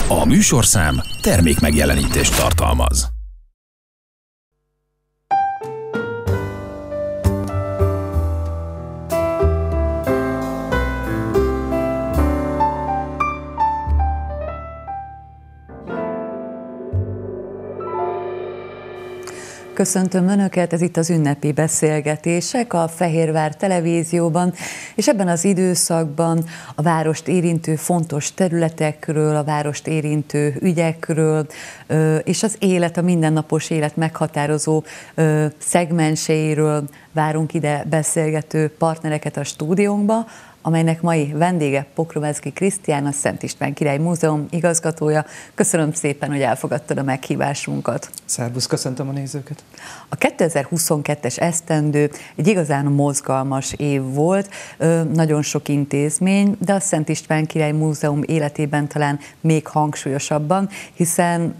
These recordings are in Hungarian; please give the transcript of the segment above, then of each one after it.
A műsorszám termékmegjelenítést tartalmaz. Köszöntöm Önöket, ez itt az ünnepi beszélgetések a Fehérvár Televízióban, és ebben az időszakban a várost érintő fontos területekről, a várost érintő ügyekről, és az élet, a mindennapos élet meghatározó szegmenseiről várunk ide beszélgető partnereket a stúdiónkba, amelynek mai vendége Pokroveczky Krisztián, a Szent István Király Múzeum igazgatója. Köszönöm szépen, hogy elfogadtad a meghívásunkat. Szervusz, köszöntöm a nézőket. A 2022-es esztendő egy igazán mozgalmas év volt, nagyon sok intézmény, de a Szent István Király Múzeum életében talán még hangsúlyosabban, hiszen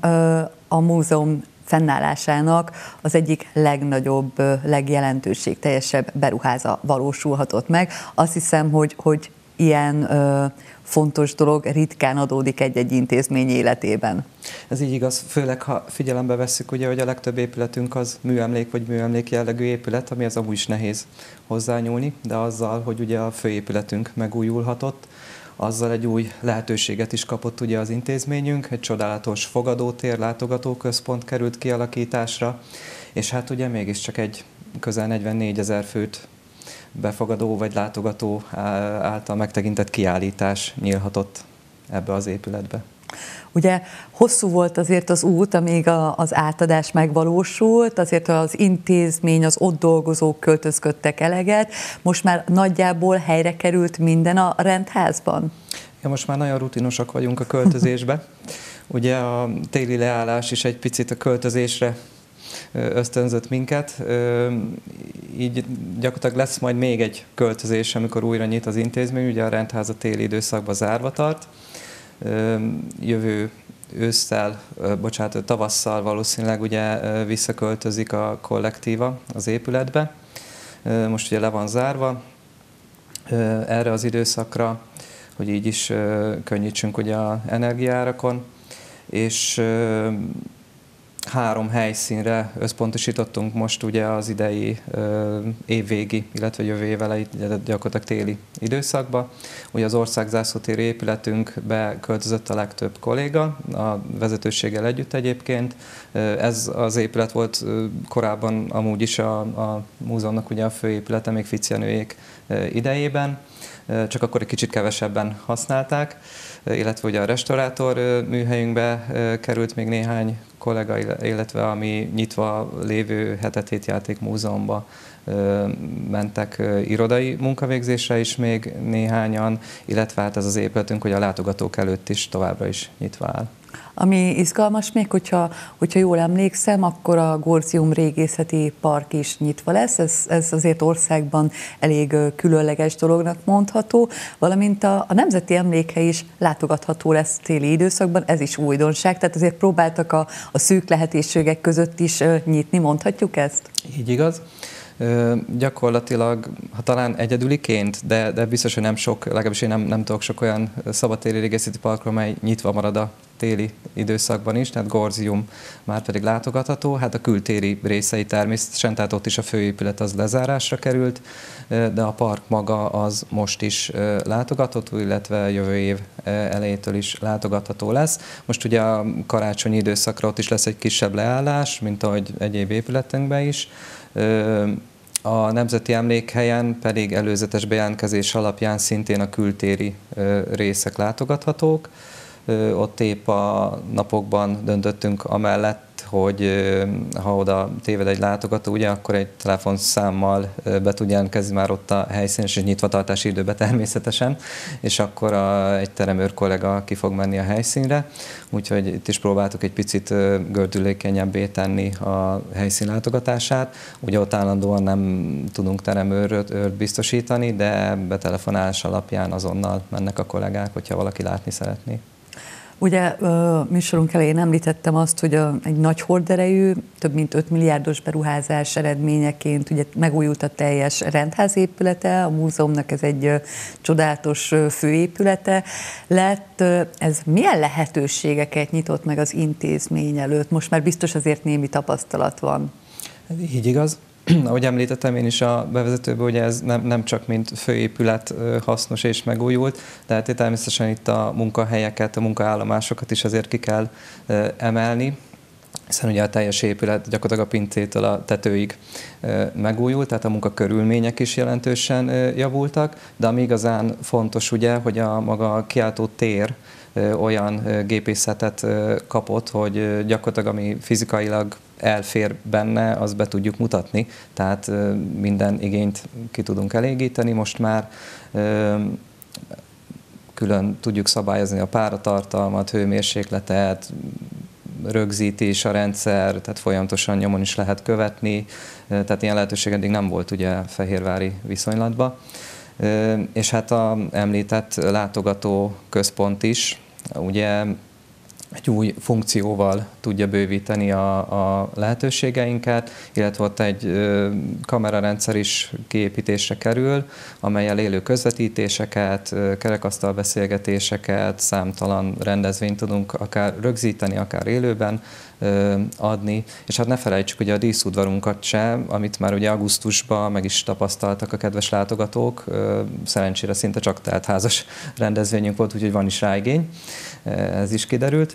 a múzeum fennállásának az egyik legnagyobb, legjelentőségteljesebb beruháza valósulhatott meg. Azt hiszem, hogy ilyen fontos dolog ritkán adódik egy-egy intézmény életében. Ez így igaz, főleg ha figyelembe vesszük, ugye, hogy a legtöbb épületünk az műemlék vagy műemlék jellegű épület, ami az amúgy is nehéz hozzányúlni, de azzal, hogy ugye a főépületünk megújulhatott, azzal egy új lehetőséget is kapott ugye az intézményünk, egy csodálatos fogadótér, látogatóközpont került kialakításra, és hát ugye mégiscsak egy közel 44 000 főt befogadó vagy látogató által megtekintett kiállítás nyílhatott ebbe az épületbe. Ugye hosszú volt azért az út, amíg az átadás megvalósult, azért az intézmény, az ott dolgozók költözködtek eleget, most már nagyjából helyre került minden a rendházban? Ja, most már nagyon rutinosak vagyunk a költözésbe. Ugye a téli leállás is egy picit a költözésre ösztönzött minket, így gyakorlatilag lesz majd még egy költözés, amikor újra nyit az intézmény, ugye a rendház a téli időszakban zárva tart. Jövő tavasszal valószínűleg ugye visszaköltözik a kollektíva az épületbe. Most ugye le van zárva erre az időszakra, hogy így is könnyítsünk ugye az energiaárakon, és 3 helyszínre összpontosítottunk most ugye az idei évvégi, illetve jövő év elejé, gyakorlatilag téli időszakba. Ugye az országzászlótéri épületünkbe költözött a legtöbb kolléga, a vezetőséggel együtt egyébként. Ez az épület volt korábban amúgy is a múzeumnak ugye a főépülete, még Ficjenőjék idejében, csak akkor egy kicsit kevesebben használták, illetve ugye a restaurátor műhelyünkbe került még néhány kollega, illetve ami nyitva lévő Hetetét Játék Múzeumba mentek irodai munkavégzésre is még néhányan, illetve hát ez az épületünk, hogy a látogatók előtt is továbbra is nyitva áll. Ami izgalmas még, hogyha jól emlékszem, akkor a Gorzium Régészeti Park is nyitva lesz, ez azért országban elég különleges dolognak mondható, valamint a Nemzeti Emlékhely is látogatható lesz téli időszakban, ez is újdonság, tehát azért próbáltak a szűk lehetőségek között is nyitni, mondhatjuk ezt? Így igaz. Gyakorlatilag, ha talán egyedüliként, de biztos, hogy nem sok, legalábbis én nem tudok sok olyan szabadtéri régészeti parkról, mely nyitva marad a téli időszakban is, tehát Gorzium már pedig látogatható, hát a kültéri részei természetesen, tehát ott is a főépület az lezárásra került, de a park maga az most is látogatható, illetve jövő év elejétől is látogatható lesz. Most ugye a karácsonyi időszakra ott is lesz egy kisebb leállás, mint ahogy egyéb épületünkben is. A Nemzeti Emlékhelyen pedig előzetes bejelentkezés alapján szintén a kültéri részek látogathatók. Ott épp a napokban döntöttünk amellett, hogy ha oda téved egy látogató, ugye, akkor egy telefonszámmal be tud jelentkezni már ott a helyszínen, és nyitvatartási időben természetesen, és akkor egy teremőr kollega ki fog menni a helyszínre. Úgyhogy itt is próbáltuk egy picit gördülékenyebbé tenni a helyszín látogatását. Ugye ott állandóan nem tudunk teremőrt biztosítani, de betelefonálás alapján azonnal mennek a kollégák, hogyha valaki látni szeretné. Ugye műsorunk elején említettem azt, hogy egy nagy horderejű, több mint 5 milliárdos beruházás eredményeként ugye megújult a teljes rendházépülete, a múzeumnak ez egy csodálatos főépülete lett. Ez milyen lehetőségeket nyitott meg az intézmény előtt? Most már biztos azért némi tapasztalat van. Így igaz. Ahogy említettem én is a bevezetőben, hogy ez nem csak mint főépület hasznos és megújult, de hát természetesen itt a munkahelyeket, a munkaállomásokat is azért ki kell emelni, hiszen ugye a teljes épület gyakorlatilag a pincétől a tetőig megújult, tehát a munkakörülmények is jelentősen javultak, de ami igazán fontos ugye, hogy a maga a kiáltó tér olyan gépészetet kapott, hogy gyakorlatilag ami fizikailag elfér benne, azt be tudjuk mutatni, tehát minden igényt ki tudunk elégíteni. Most már külön tudjuk szabályozni a páratartalmat, hőmérsékletet, rögzítés a rendszer, tehát folyamatosan nyomon is lehet követni, tehát ilyen lehetőség eddig nem volt ugye fehérvári viszonylatban. És hát a említett látogató központ is ugye egy új funkcióval tudja bővíteni a lehetőségeinket, illetve ott egy kamerarendszer is kiépítésre kerül, amellyel élő közvetítéseket, kerekasztal beszélgetéseket, számtalan rendezvényt tudunk akár rögzíteni, akár élőben adni, és hát ne felejtsük ugye a díszudvarunkat sem, amit már ugye augusztusban meg is tapasztaltak a kedves látogatók, szerencsére szinte csak teltházas rendezvényünk volt, úgyhogy van is rá igény, ez is kiderült.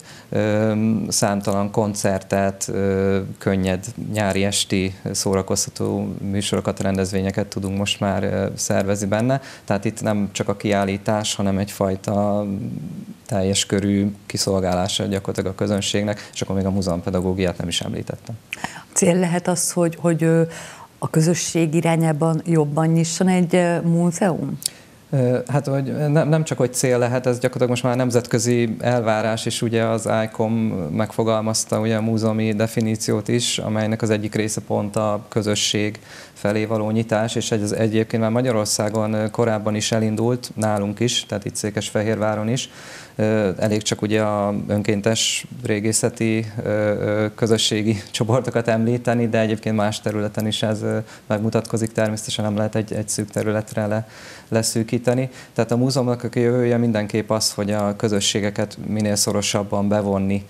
Számtalan koncertet, könnyed nyári esti szórakoztató műsorokat, rendezvényeket tudunk most már szervezni benne, tehát itt nem csak a kiállítás, hanem egyfajta teljes körű kiszolgálása gyakorlatilag a közönségnek, és akkor még a múzeumpedagógiát nem is említettem. A cél lehet az, hogy a közösség irányában jobban nyisson egy múzeum? Hát, hogy nem csak hogy cél lehet, ez gyakorlatilag most már nemzetközi elvárás, és ugye az ICOM megfogalmazta ugye a múzeumi definíciót is, amelynek az egyik része pont a közösség felé való nyitás, és ez egyébként már Magyarországon korábban is elindult, nálunk is, tehát itt Székesfehérváron is. Elég csak ugye a önkéntes régészeti közösségi csoportokat említeni, de egyébként más területen is ez megmutatkozik, természetesen nem lehet egy szűk területre leszűkíteni. Tehát a múzeumnak a jövője mindenképp az, hogy a közösségeket minél szorosabban bevonni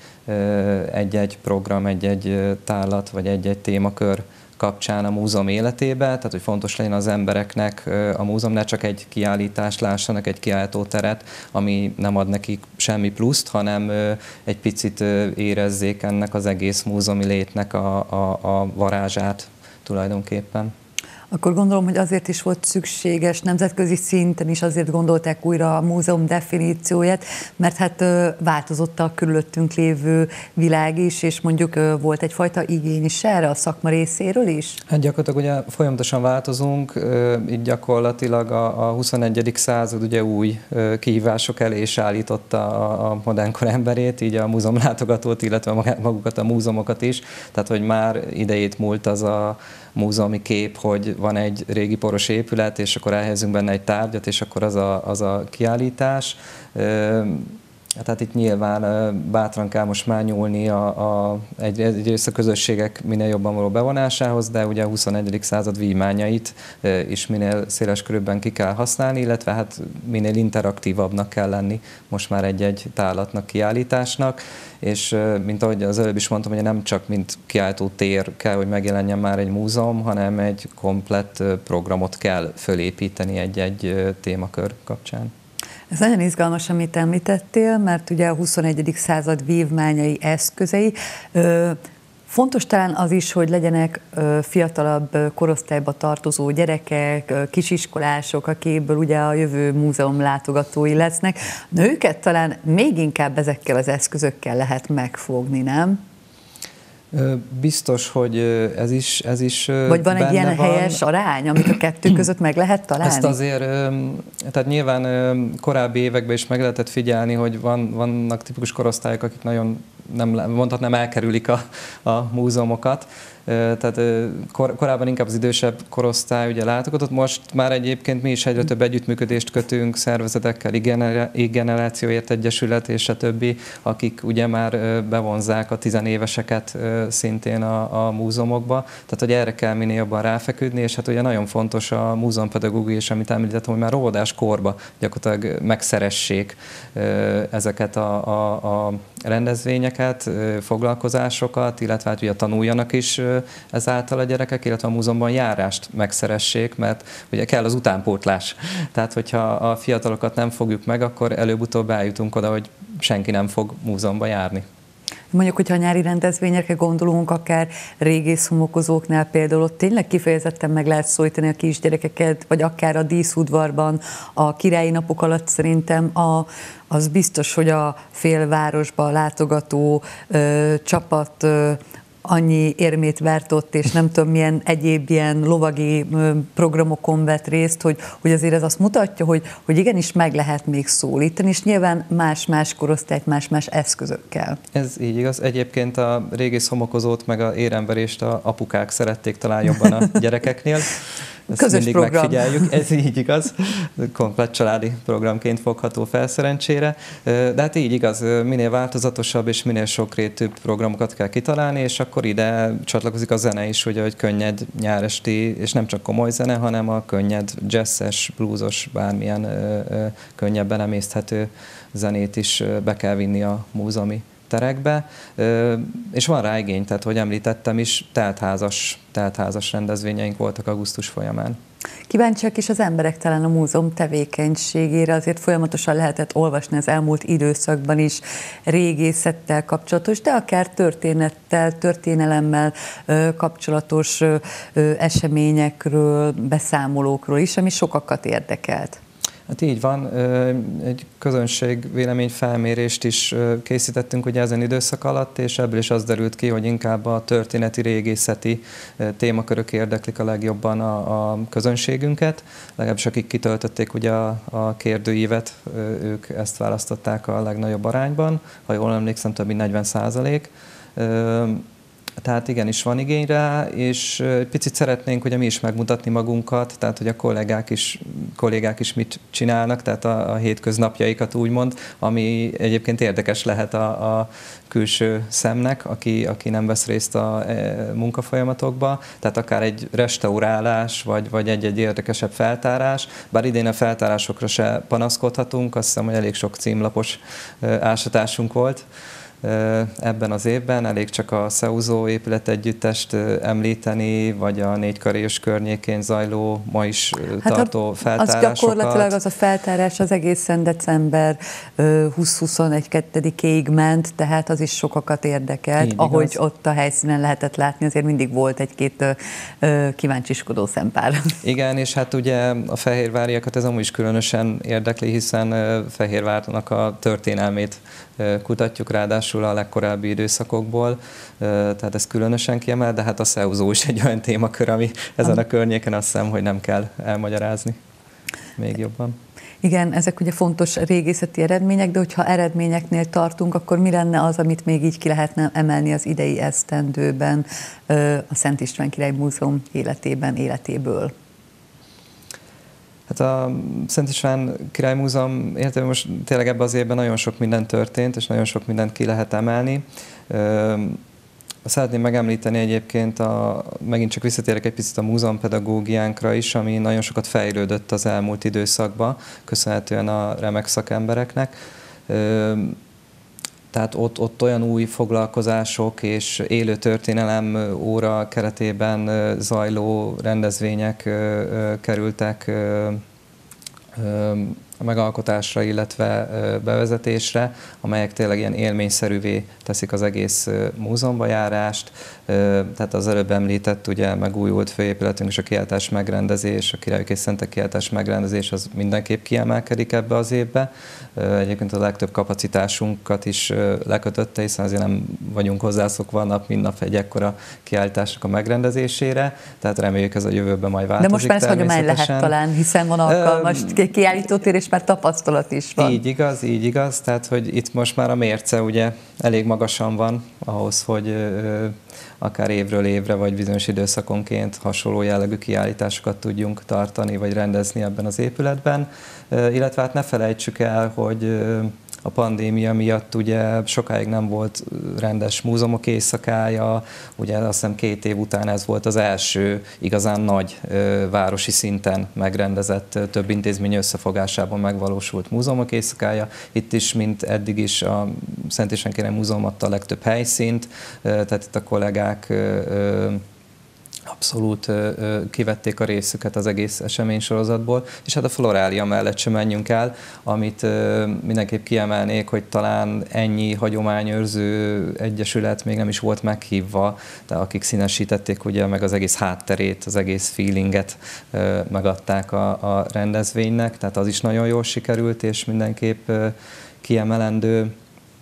egy-egy program, egy-egy tárlat vagy egy-egy témakör kapcsán a múzeum életébe, tehát hogy fontos legyen az embereknek a múzeum, ne csak egy kiállítást lássanak, egy kiállítóteret, ami nem ad nekik semmi pluszt, hanem egy picit érezzék ennek az egész múzeumi létnek a varázsát tulajdonképpen. Akkor gondolom, hogy azért is volt szükséges, nemzetközi szinten is azért gondolták újra a múzeum definícióját, mert hát változott a körülöttünk lévő világ is, és mondjuk volt egyfajta igény is erre a szakma részéről is? Hát gyakorlatilag ugye folyamatosan változunk, így gyakorlatilag a 21. század ugye új kihívások elé is állította a modernkor emberét, így a múzeumlátogatót, illetve magukat a múzeumokat is, tehát hogy már idejét múlt az a múzeumi kép, hogy van egy régi poros épület, és akkor elhelyezünk benne egy tárgyat, és akkor az a kiállítás. Tehát itt nyilván bátran kell most már nyúlni egyrészt a közösségek minél jobban való bevonásához, de ugye a 21. század vívmányait is minél széles körülben ki kell használni, illetve hát minél interaktívabbnak kell lenni most már egy-egy tárlatnak, kiállításnak, és mint ahogy az előbb is mondtam, hogy nem csak mint kiállító tér kell, hogy megjelenjen már egy múzeum, hanem egy komplett programot kell fölépíteni egy-egy témakör kapcsán. Ez nagyon izgalmas, amit említettél, mert ugye a 21. század vívmányai, eszközei. Fontos talán az is, hogy legyenek fiatalabb korosztályba tartozó gyerekek, kisiskolások, akiből ugye a jövő múzeum látogatói lesznek. Nőket talán még inkább ezekkel az eszközökkel lehet megfogni, nem? Biztos, hogy ez is vagy van egy ilyen helyes arány, amit a kettő között meg lehet találni? Ezt azért, tehát nyilván korábbi években is meg lehetett figyelni, hogy vannak tipikus korosztályok, akik nagyon mondhatnám elkerülik a múzeumokat. Tehát korábban inkább az idősebb korosztály ugye látogatott, most már egyébként mi is egyre több együttműködést kötünk szervezetekkel, I-generációért egyesület és a többi, akik ugye már bevonzák a tizenéveseket szintén a múzeumokba. Tehát, hogy erre kell minél jobban ráfeküdni, és hát ugye nagyon fontos a múzeumpedagógia, és amit említettem, hogy már óvodás korba gyakorlatilag megszeressék ezeket a rendezvényeket, foglalkozásokat, illetve hát ugye tanuljanak is ezáltal a gyerekek, illetve a múzeumban járást megszeressék, mert ugye kell az utánpótlás. Tehát, hogyha a fiatalokat nem fogjuk meg, akkor előbb-utóbb eljutunk oda, hogy senki nem fog múzeumba járni. Mondjuk, hogyha a nyári rendezvényekre gondolunk, akár régészhomokozóknál például, ott tényleg kifejezetten meg lehet szólítani a kisgyerekeket, vagy akár a díszudvarban, a királyi napok alatt szerintem az biztos, hogy a félvárosba látogató csapat annyi érmét vert ott, és nem tudom milyen egyéb ilyen lovagi programokon vett részt, hogy azért ez azt mutatja, hogy igenis meg lehet még szólítani, és nyilván más-más korosztályt, más-más eszközökkel. Ez így igaz. Egyébként a régészhomokozót meg a éremverést a apukák szerették talán jobban a gyerekeknél. Ezt közös mindig program. Megfigyeljük, ez így igaz, komplett családi programként fogható fel szerencsére, de hát így igaz, minél változatosabb és minél sokrétűbb programokat kell kitalálni, és akkor ide csatlakozik a zene is, ugye, hogy könnyed nyáresti, és nem csak komoly zene, hanem a könnyed jazzes, bluesos, bármilyen könnyebben emészthető zenét is be kell vinni a múzeumi terekbe, és van rá igény, tehát, hogy említettem is, teltházas rendezvényeink voltak augusztus folyamán. Kíváncsiak is az emberek talán a múzeum tevékenységére, azért folyamatosan lehetett olvasni az elmúlt időszakban is régészettel kapcsolatos, de akár történettel, történelemmel kapcsolatos eseményekről, beszámolókról is, ami sokakat érdekelt. Hát így van, egy közönségvéleményfelmérést is készítettünk ugye ezen időszak alatt, és ebből is az derült ki, hogy inkább a történeti, régészeti témakörök érdeklik a legjobban a közönségünket. Legalábbis akik kitöltötték ugye a kérdőívet, ők ezt választották a legnagyobb arányban, ha jól emlékszem, több mint 40%. Tehát igenis van igény rá, és egy picit szeretnénk ugye mi is megmutatni magunkat, tehát hogy a kollégák is mit csinálnak, tehát a hétköznapjaikat úgymond, ami egyébként érdekes lehet a külső szemnek, aki nem vesz részt a munkafolyamatokba, tehát akár egy restaurálás, vagy egy érdekesebb feltárás, bár idén a feltárásokra se panaszkodhatunk, azt hiszem, hogy elég sok címlapos ásatásunk volt ebben az évben, elég csak a Szeuzó épületegyüttest említeni, vagy a Négykarés környékén zajló, ma is tartó feltárásokat. Az gyakorlatilag az a feltárás az egészen december 20-21-2-ig ment, tehát az is sokakat érdekelt, így ahogy igaz. Ott a helyszínen lehetett látni, azért mindig volt egy-két kíváncsiskodó szempár. Igen, és hát ugye a fehérváriakat ez amúgy is különösen érdekli, hiszen Fehérvárnak a történelmét kutatjuk, ráadásul a legkorábbi időszakokból, tehát ez különösen kiemel, de hát a Szeuzó is egy olyan témakör, ami ezen a környéken azt hiszem, hogy nem kell elmagyarázni még jobban. Igen, ezek ugye fontos régészeti eredmények, de hogyha eredményeknél tartunk, akkor mi lenne az, amit még így ki lehetne emelni az idei esztendőben a Szent István Király Múzeum életéből? Hát a Szent István Király Múzeum életében most tényleg ebben az évben nagyon sok minden történt, és nagyon sok mindent ki lehet emelni. Szeretném megemlíteni egyébként, megint csak visszatérek egy picit a múzeumpedagógiánkra is, ami nagyon sokat fejlődött az elmúlt időszakban, köszönhetően a remek szakembereknek. Tehát ott olyan új foglalkozások és élő történelem óra keretében zajló rendezvények kerültek a megalkotásra, illetve bevezetésre, amelyek tényleg ilyen élményszerűvé teszik az egész múzeumba járást. Tehát az előbb említett ugye megújult főépületünk és a kiáltás megrendezés, a Királyok és Szentek kiáltás megrendezés az mindenképp kiemelkedik ebbe az évbe. Egyébként a legtöbb kapacitásunkat is lekötötte, hiszen azért nem vagyunk hozzászokva nap, mint nap egy ekkora kiállításnak a megrendezésére, tehát reméljük ez a jövőben majd változik. De most már ez hagyomány lehet talán, hiszen van alkalmas kiállítótér, és és már tapasztalat is van. Így igaz, tehát hogy itt most már a mérce ugye elég magasan van ahhoz, hogy akár évről évre, vagy bizonyos időszakonként hasonló jellegű kiállításokat tudjunk tartani, vagy rendezni ebben az épületben. Illetve hát ne felejtsük el, hogy a pandémia miatt ugye sokáig nem volt rendes múzeumok éjszakája, ugye azt hiszem 2 év után ez volt az első igazán nagy városi szinten megrendezett, több intézmény összefogásában megvalósult múzeumok éjszakája. Itt is, mint eddig is, a Szent István Király Múzeum adta a legtöbb helyszínt, tehát itt a kollégák abszolút kivették a részüket az egész eseménysorozatból, és hát a Florália mellett sem menjünk el, amit mindenképp kiemelnék, hogy talán ennyi hagyományőrző egyesület még nem is volt meghívva, de akik színesítették ugye meg az egész hátterét, az egész feelinget megadták a rendezvénynek, tehát az is nagyon jól sikerült, és mindenképp kiemelendő,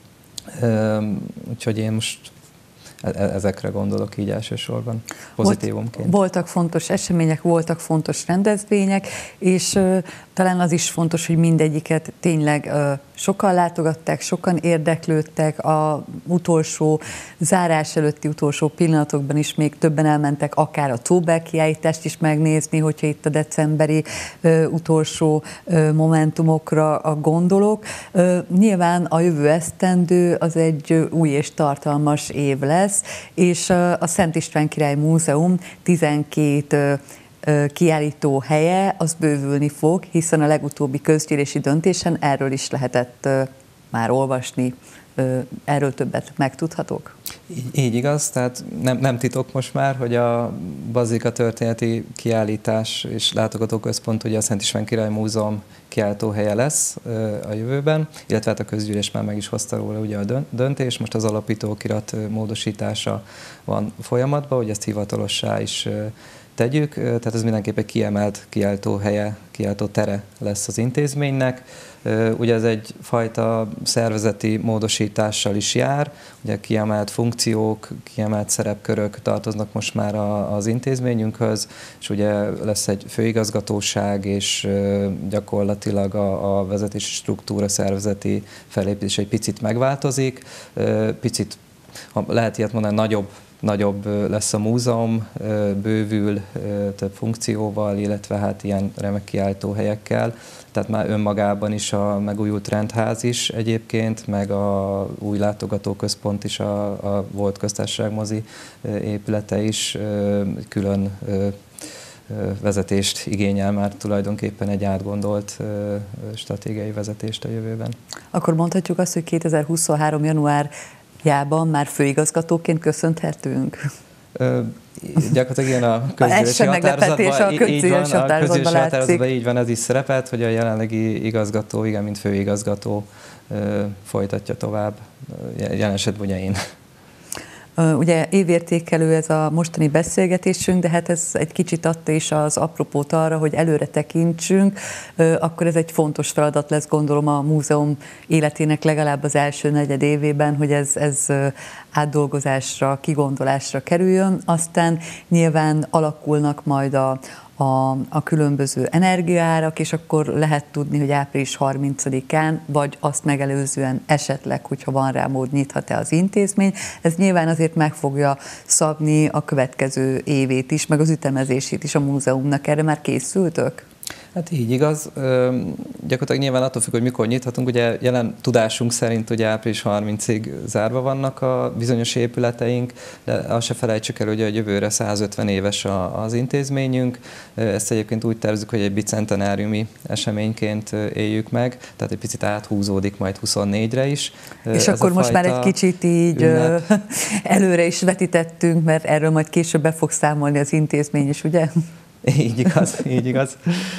úgyhogy én most ezekre gondolok így elsősorban, pozitívumként. Voltak fontos események, voltak fontos rendezvények, és talán az is fontos, hogy mindegyiket tényleg sokan látogatták, sokan érdeklődtek, a utolsó, zárás előtti utolsó pillanatokban is még többen elmentek akár a Tóbel kiállítást is megnézni, hogyha itt a decemberi utolsó momentumokra gondolok. Nyilván a jövő esztendő az egy új és tartalmas év lesz, és a Szent István Király Múzeum 12 kiállító helye az bővülni fog, hiszen a legutóbbi közgyűlési döntésen erről is lehetett már olvasni. Erről többet megtudhatok? Így igaz, tehát nem titok most már, hogy a Bazilika történeti kiállítás és látogatóközpont ugye a Szent István Király Múzeum kiállítóhelye lesz a jövőben, illetve hát a közgyűlés már meg is hozta róla ugye a döntés, most az alapítókirat módosítása van folyamatban, hogy ezt hivatalossá is tegyük, tehát ez mindenképp egy kiemelt kiállítóhelye, kiállítótere lesz az intézménynek. Ugye ez egyfajta szervezeti módosítással is jár, ugye kiemelt funkciók, kiemelt szerepkörök tartoznak most már az intézményünkhöz, és ugye lesz egy főigazgatóság, és gyakorlatilag a vezetési struktúra, szervezeti felépítés egy picit megváltozik, picit, lehet ilyet mondani, nagyobb lesz a múzeum, bővül több funkcióval, illetve hát ilyen remek kiállítóhelyekkel. Tehát már önmagában is a megújult rendház is egyébként, meg a új látogatóközpont is, a volt köztársaságmozi épülete is külön vezetést igényel már tulajdonképpen, egy átgondolt stratégiai vezetést a jövőben. Akkor mondhatjuk azt, hogy 2023. januárjában már főigazgatóként köszönhetünk? Gyakorlatilag ilyen a közgyűlési határozatban így van, ez is szerepelt, hogy a jelenlegi igazgató, igen, mint főigazgató folytatja tovább, jelen esetben ugye én. Ugye évértékelő ez a mostani beszélgetésünk, de hát ez egy kicsit adta is az apropót arra, hogy előre tekintsünk, akkor ez egy fontos feladat lesz, gondolom, a múzeum életének legalább az első negyedévében, hogy ez átdolgozásra, kigondolásra kerüljön. Aztán nyilván alakulnak majd a különböző energiaárak, és akkor lehet tudni, hogy április 30-án, vagy azt megelőzően esetleg, hogyha van rá mód, nyithat-e az intézmény. Ez nyilván azért meg fogja szabni a következő évét is, meg az ütemezését is a múzeumnak. Erre már készültök? Hát így igaz. Gyakorlatilag nyilván attól függ, hogy mikor nyithatunk. Ugye jelen tudásunk szerint ugye április 30-ig zárva vannak a bizonyos épületeink, de azt se felejtsük el, hogy a jövőre 150 éves az intézményünk. Ezt egyébként úgy tervezzük, hogy egy bicentenáriumi eseményként éljük meg, tehát egy picit áthúzódik majd 24-re is. És akkor most már egy kicsit így előre is vetítettünk, mert erről majd később be fog számolni az intézmény is, ugye? Így igaz.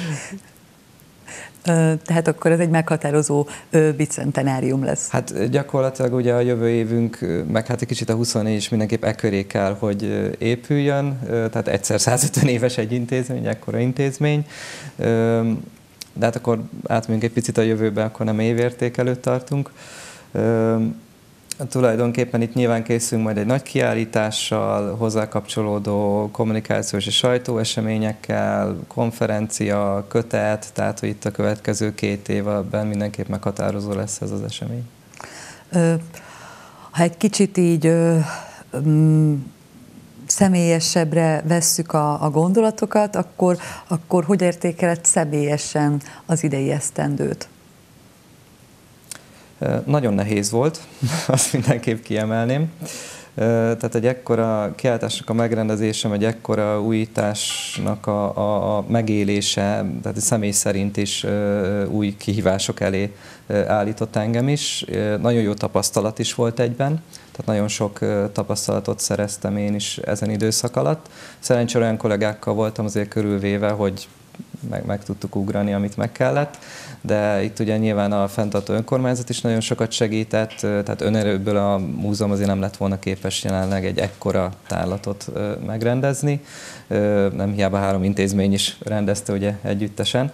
Tehát akkor ez egy meghatározó bicentenárium lesz. Hát gyakorlatilag ugye a jövő évünk, meg hát egy kicsit a 24 is mindenképp köré kell, hogy épüljön, tehát egyszer 150 éves egy intézmény, ekkora intézmény, de hát akkor átmegyünk egy picit a jövőbe, akkor nem évérték előtt tartunk. Tulajdonképpen itt nyilván készülünk majd egy nagy kiállítással, hozzá kapcsolódó kommunikációs és sajtóeseményekkel, konferencia, kötet, tehát hogy itt a következő 2 évben mindenképp meghatározó lesz ez az esemény. Ha egy kicsit így személyesebbre vesszük a gondolatokat, akkor hogy értékeled személyesen az idei esztendőt? Nagyon nehéz volt, azt mindenképp kiemelném. Tehát egy ekkora kiállításnak a megrendezése, egy ekkora újításnak a megélése, tehát személy szerint is új kihívások elé állított engem is. Nagyon jó tapasztalat is volt egyben, tehát nagyon sok tapasztalatot szereztem én is ezen időszak alatt. Szerencsére olyan kollégákkal voltam azért körülvéve, hogy meg tudtuk ugrani, amit meg kellett, de itt ugye nyilván a fenntartó önkormányzat is nagyon sokat segített, tehát önerőből a múzeum azért nem lett volna képes jelenleg egy ekkora tárlatot megrendezni. Nem hiába 3 intézmény is rendezte ugye együttesen.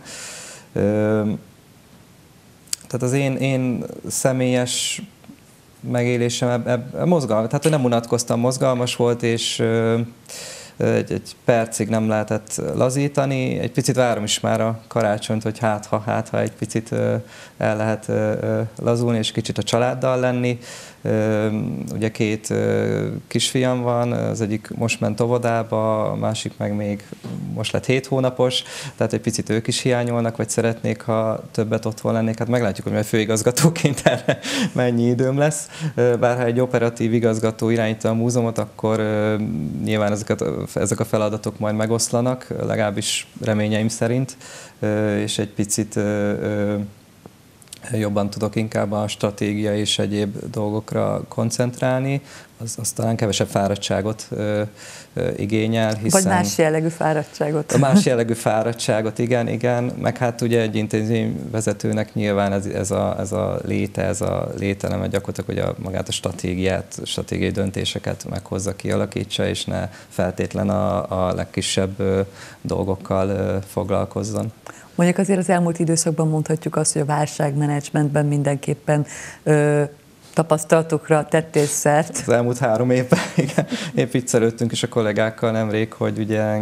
Tehát az én személyes megélésem mozgalmas, tehát hogy nem unatkoztam, mozgalmas volt, és egy percig nem lehetett lazítani. Egy picit várom is már a karácsonyt, hogy hát ha egy picit el lehet lazulni, és kicsit a családdal lenni. Ugye 2 kisfiam van, az egyik most ment óvodába, a másik meg még most lett 7 hónapos, tehát egy picit ők is hiányolnak, vagy szeretnék, ha többet otthon lennék. Hát meglátjuk, hogy majd főigazgatóként erre mennyi időm lesz. Bár ha egy operatív igazgató irányítja a múzeumot, akkor nyilván ezek a feladatok majd megoszlanak, legalábbis reményeim szerint, és egy picit jobban tudok inkább a stratégia és egyéb dolgokra koncentrálni, az talán kevesebb fáradtságot igényel, hiszen... Vagy más jellegű fáradtságot. A más jellegű fáradtságot, igen, meg hát ugye egy intézményvezetőnek nyilván ez a lételeme gyakorlatilag, hogy magát a stratégiai döntéseket meghozza, kialakítsa, és ne feltétlen a legkisebb dolgokkal foglalkozzon. Mondjuk azért az elmúlt időszakban mondhatjuk azt, hogy a válságmenedzsmentben mindenképpen tapasztalatokra tettél szert. Az elmúlt 3 évben, igen. Épp viccelődtünk is a kollégákkal nemrég, hogy ugye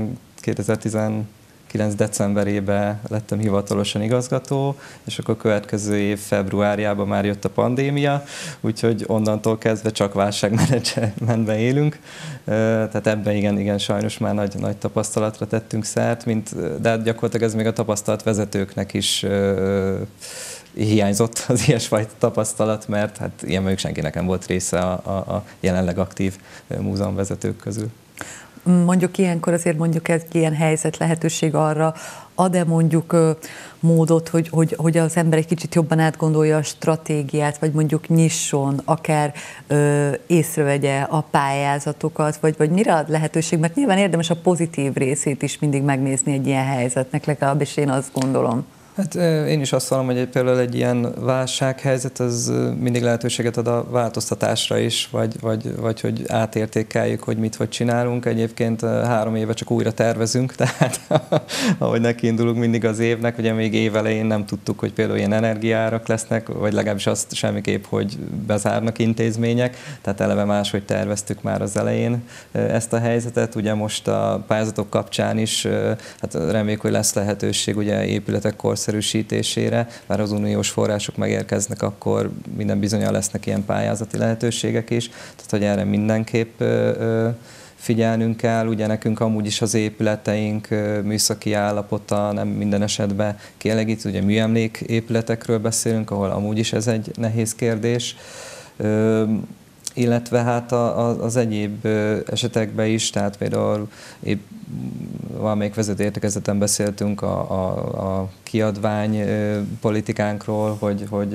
2019 decemberében lettem hivatalosan igazgató, és akkor a következő év februárjában már jött a pandémia, úgyhogy onnantól kezdve csak válságmenedzsmentben élünk. Tehát ebben igen, sajnos már nagy tapasztalatra tettünk szert, de gyakorlatilag ez még a tapasztalat vezetőknek is hiányzott az ilyesfajta tapasztalat, mert hát ilyen mondjuk senkinek nem volt része a jelenleg aktív múzeumvezetők közül. Mondjuk ilyenkor azért mondjuk egy ilyen helyzet lehetőség arra, ad-e mondjuk módot, hogy az ember egy kicsit jobban átgondolja a stratégiát, vagy mondjuk nyisson, akár észrevegye a pályázatokat, vagy mire ad lehetőség? Mert nyilván érdemes a pozitív részét is mindig megnézni egy ilyen helyzetnek, legalábbis én azt gondolom. Hát én is azt mondom, hogy például egy ilyen válsághelyzet az mindig lehetőséget ad a változtatásra is, vagy hogy átértékeljük, hogy hogy csinálunk. Egyébként 3 éve csak újra tervezünk, tehát ahogy nekiindulunk mindig az évnek, ugye még évelején nem tudtuk, hogy például ilyen energiaárak lesznek, vagy legalábbis azt semmiképp, hogy bezárnak intézmények, tehát eleve máshogy terveztük már az elején ezt a helyzetet. Ugye most a pályázatok kapcsán is, hát reméljük, hogy lesz lehetőség ugye épületek korszerűsítésére, bár az uniós források megérkeznek, akkor minden bizonnyal lesznek ilyen pályázati lehetőségek is, tehát hogy erre mindenképp figyelnünk kell. Ugye nekünk amúgy is az épületeink műszaki állapota nem minden esetben kielégítő, ugye műemlék épületekről beszélünk, ahol amúgy is ez egy nehéz kérdés. Illetve hát az egyéb esetekben is, tehát például épp valamelyik vezető értekezleten beszéltünk a kiadvány politikánkról, hogy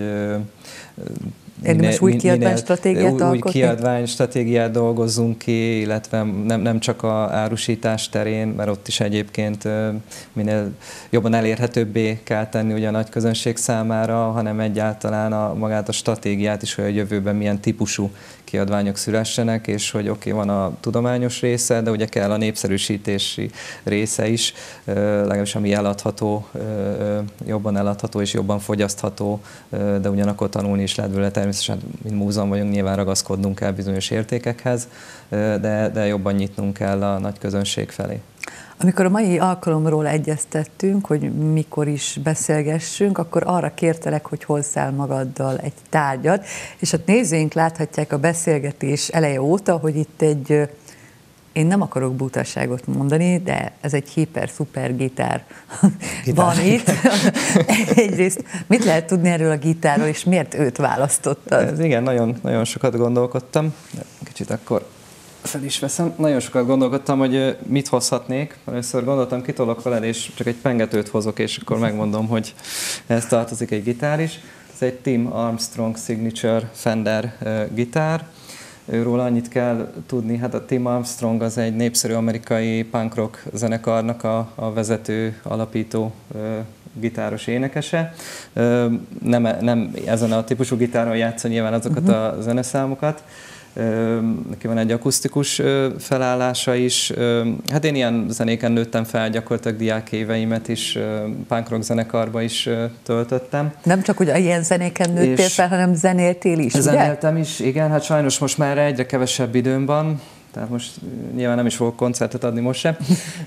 érdemes új kiadványstratégiát alkotni? Új kiadványstratégiát dolgozzunk ki, illetve nem csak a árusítás terén, mert ott is egyébként minél jobban elérhetőbbé kell tenni ugye a nagy közönség számára, hanem egyáltalán magát a stratégiát is, hogy a jövőben milyen típusú kiadványok szülessenek, és hogy van a tudományos része, de ugye kell a népszerűsítési része is, legalábbis ami eladható, jobban eladható és jobban fogyasztható, de ugyanakkor tanulni is lehet vele természetesen természetesen, mint múzeum vagyunk, nyilván ragaszkodnunk kell bizonyos értékekhez, de jobban nyitnunk kell a nagy közönség felé. Amikor a mai alkalomról egyeztettünk, hogy mikor is beszélgessünk, akkor arra kértelek, hogy hozzál magaddal egy tárgyat, és a nézőink láthatják a beszélgetés eleje óta, hogy itt én nem akarok butaságot mondani, de ez egy hiper-szuper gitár van itt. Egyrészt mit lehet tudni erről a gitárról, és miért őt választottad? Ez igen, nagyon, nagyon sokat gondolkodtam. Kicsit akkor fel is veszem. Nagyon sokat gondolkodtam, hogy mit hozhatnék. Először gondoltam, kitolok veled, és csak egy pengetőt hozok, és akkor megmondom, hogy ehhez tartozik egy gitár is. Ez egy Tim Armstrong Signature Fender gitár. Őről annyit kell tudni, hát a Tim Armstrong az egy népszerű amerikai punk rock zenekarnak a vezető, alapító gitáros énekese. Nem ezen a típusú gitáron játsza nyilván azokat a zeneszámokat. Neki van egy akusztikus felállása is. Hát én ilyen zenéken nőttem fel, gyakorlatilag diákéveimet is punk rock zenekarba is töltöttem. Nem csak, hogy ilyen zenéken nőttél fel, hanem zenéltél is, ugye? Zenéltem is, igen, hát sajnos most már egyre kevesebb időm van, tehát most nyilván nem is fogok koncertet adni most sem.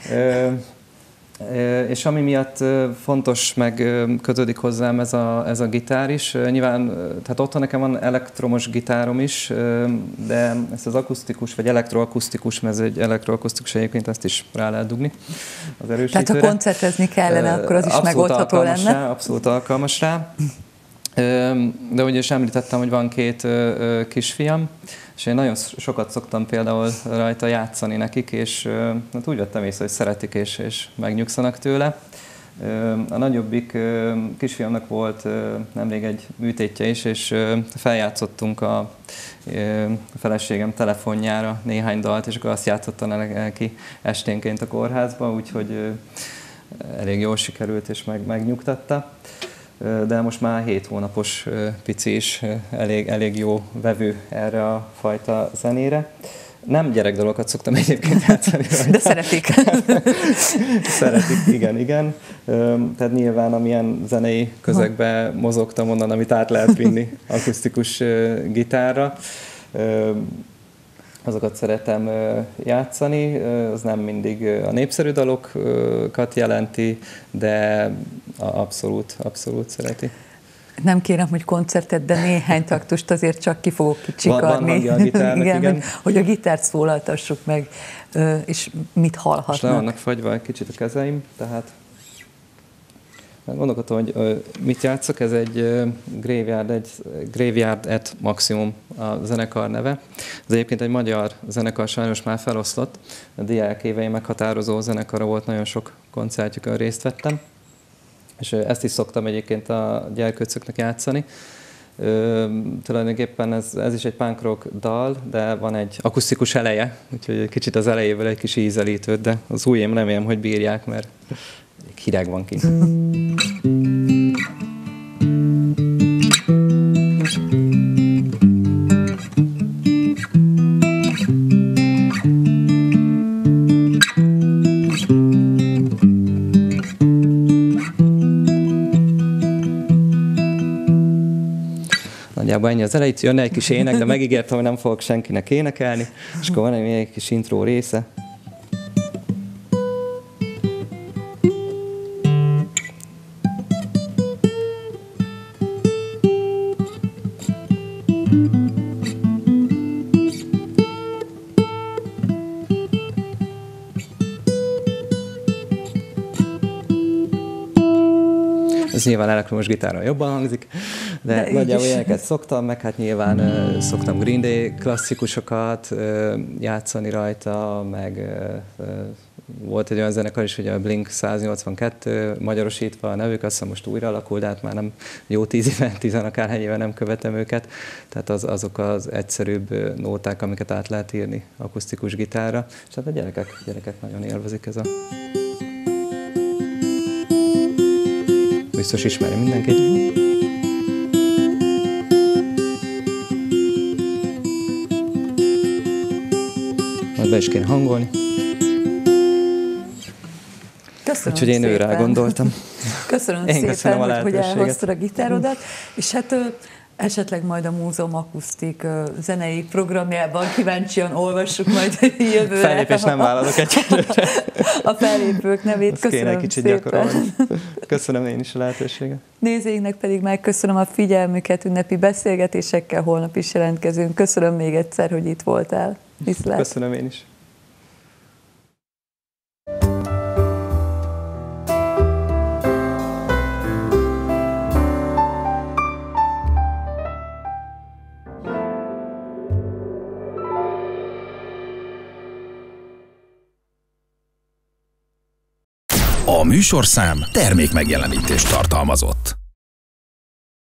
És ami miatt fontos, meg kötődik hozzám ez a gitár is. Nyilván, tehát otthon nekem van elektromos gitárom is, de ezt az akusztikus, vagy elektroakusztikus, mert ez egy elektroakusztikus egyébként, ezt is rá lehet dugni az erősítőre. Tehát ha koncertezni kellene, akkor az is megoldható lenne. Abszolút alkalmas rá. De ugye is említettem, hogy van 2 kisfiam, és én nagyon sokat szoktam például rajta játszani nekik, és hát úgy vettem észre, hogy szeretik és megnyugszanak tőle. A nagyobbik kisfiamnak volt nemrég egy műtétje is, és feljátszottunk a feleségem telefonjára néhány dalt, és akkor azt játszotta neki esténként a kórházba, úgyhogy elég jól sikerült és megnyugtatta. De most már 7 hónapos pici is elég jó vevő erre a fajta zenére. Nem gyerekdalokat szoktam egyébként játszani rajta. De szeretik. Szeretik, igen. Tehát nyilván amilyen zenei közegbe mozogtam onnan, amit át lehet vinni akusztikus gitárra. Azokat szeretem játszani, az nem mindig a népszerű dalokat jelenti, de abszolút szereti. Nem kérem, hogy koncertet, de néhány taktust azért csak ki fogok kicsikarni. Van a gitárnak, igen. Hogy a gitárt szólaltassuk meg, és mit hallhatnak. És le vannak fagyva egy kicsit a kezeim, tehát gondolkodtam, hogy mit játszok, ez egy Graveyard at Maximum a zenekar neve. Ez egyébként egy magyar zenekar, sajnos már feloszlott. A diákévei meghatározó zenekara volt, nagyon sok koncertjükön részt vettem. És ezt is szoktam egyébként a gyerkőcöknek játszani. Tulajdonképpen ez is egy punk rock dal, de van egy akusztikus eleje, úgyhogy egy kicsit az elejéből egy kis ízelítőt, de az ujjaim remélem, hogy bírják, mert hideg van kint. Nagyjából ennyi az elejét, jönne egy kis ének, de megígértem, hogy nem fogok senkinek énekelni, és akkor van egy kis intro része. Ez nyilván elektromos gitáron jobban hangzik, de nagyjából ilyeneket szoktam, meg hát nyilván szoktam Green Day klasszikusokat játszani rajta, meg volt egy olyan zenekar is, hogy a Blink 182, magyarosítva a nevük, azt hiszem most újra alakul, de hát már nem jó 10 éve, 10 akárhány éve nem követem őket, tehát azok az egyszerűbb nóták, amiket át lehet írni akusztikus gitárra, és hát a gyerekek nagyon élvezik ez a... Biztos ismeri mindenki. Majd be is kéne hangolni. Köszönöm úgyhogy én őrá gondoltam. Köszönöm én szépen, köszönöm a hogy elhoztad a gitárodat. És hát Esetleg majd a Múzeum Akusztik zenei programjában kíváncsian olvassuk majd jövőre. Fellépés nem vállalok egyelőre. A fellépők nevét. Azt köszönöm kéne kicsit szépen. gyakorolni. Köszönöm én is a lehetőséget. Nézőinknek pedig megköszönöm a figyelmüket, ünnepi beszélgetésekkel holnap is jelentkezünk. Köszönöm még egyszer, hogy itt voltál. Viszlát. Köszönöm én is. A műsorszám termék megjelenítést tartalmazott.